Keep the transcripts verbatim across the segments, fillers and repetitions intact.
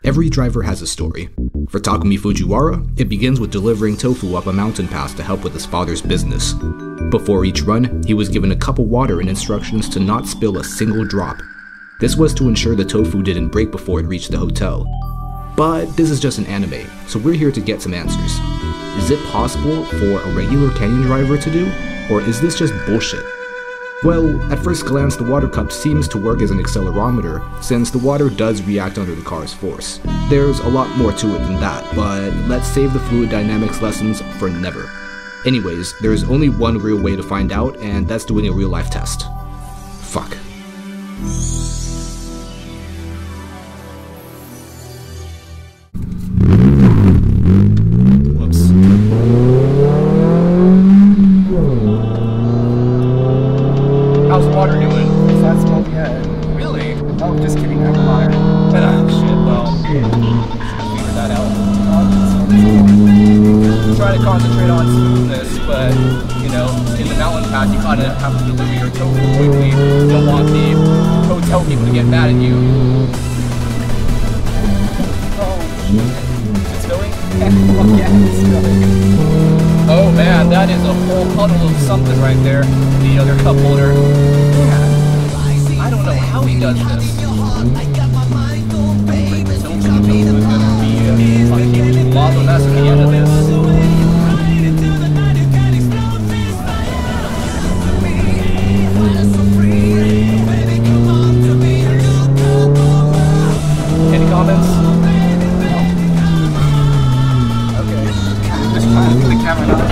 Every driver has a story. For Takumi Fujiwara, it begins with delivering tofu up a mountain pass to help with his father's business. Before each run, he was given a cup of water and instructions to not spill a single drop. This was to ensure the tofu didn't break before it reached the hotel. But this is just an anime, so we're here to get some answers. Is it possible for a regular canyon driver to do, or is this just bullshit? Well, at first glance the water cup seems to work as an accelerometer, since the water does react under the car's force. There's a lot more to it than that, but let's save the fluid dynamics lessons for never. Anyways, there's only one real way to find out, and that's doing a real life test. Fuck. How's the water doing? It's not smoky yet. Really? Oh, just kidding, I'm a liar. But ah, shit, well, figure that out. Try to concentrate on smoothness, but, you know, in the mountain path, you kind of have to deliver your tofu quickly. You don't want the hotel people to get mad at you. Oh, It's going? oh yeah, it's spilling. Oh man, that is a whole puddle of something right there. The other cup holder. Yeah. I don't know how he does this. Lava mess at the end of this. Any comments? Okay. Just trying to put the camera on.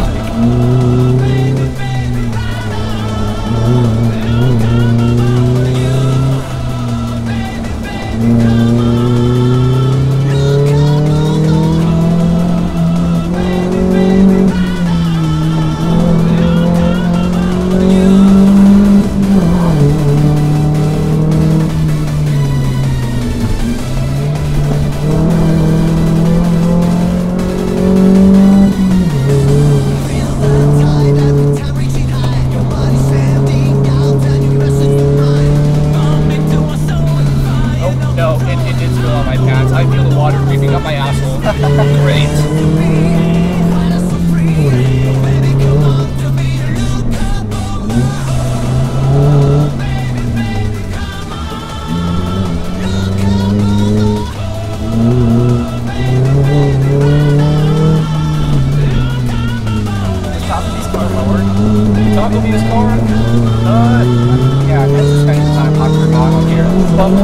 Takumi's car? Uh, yeah, that's just kind of not a popular model here. Bump.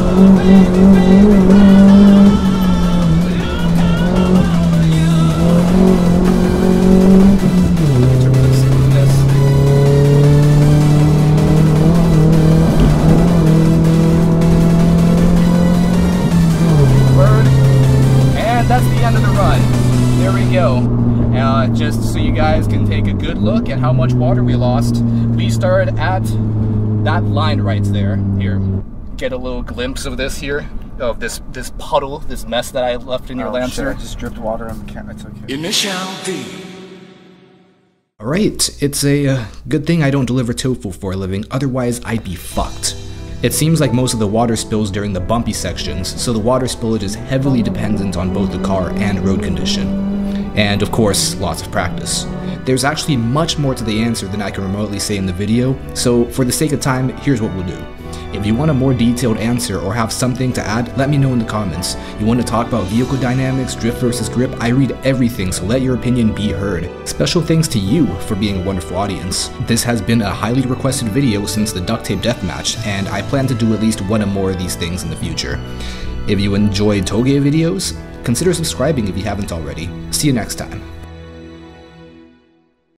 That's the end of the run. There we go. Uh, just so you guys can take a good look at how much water we lost, we started at that line right there. Here, get a little glimpse of this here, of this this puddle, this mess that I left in your oh, Lancer. Shit, I just dripped water on the camera. It's okay. Initial D. Alright, it's a uh, good thing I don't deliver tofu for a living, otherwise I'd be fucked. It seems like most of the water spills during the bumpy sections, so the water spillage is heavily dependent on both the car and road condition. And of course, lots of practice. There's actually much more to the answer than I can remotely say in the video, so for the sake of time, here's what we'll do. If you want a more detailed answer or have something to add, let me know in the comments. You want to talk about vehicle dynamics, drift versus grip? I read everything, so let your opinion be heard. Special thanks to you for being a wonderful audience. This has been a highly requested video since the duct tape deathmatch, and I plan to do at least one or more of these things in the future. If you enjoyed touge videos, consider subscribing if you haven't already. See you next time.